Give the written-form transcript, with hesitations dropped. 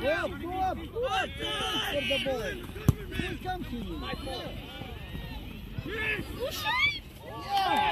For the ball. We'll come to you. Yeah.